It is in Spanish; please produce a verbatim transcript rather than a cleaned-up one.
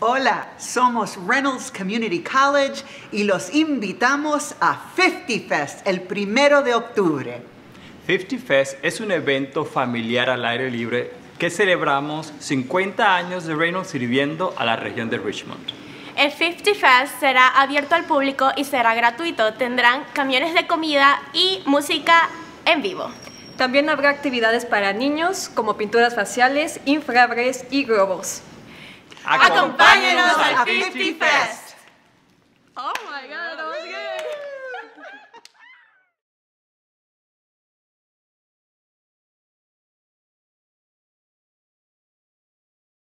Hola, somos Reynolds Community College y los invitamos a fifty Fest el primero de octubre. fifty Fest es un evento familiar al aire libre que celebramos cincuenta años de Reynolds sirviendo a la región de Richmond. El fifty Fest será abierto al público y será gratuito. Tendrán camiones de comida y música en vivo. También habrá actividades para niños como pinturas faciales, infrables y globos. ¡Acompáñenos al fifty Fest! Oh my God.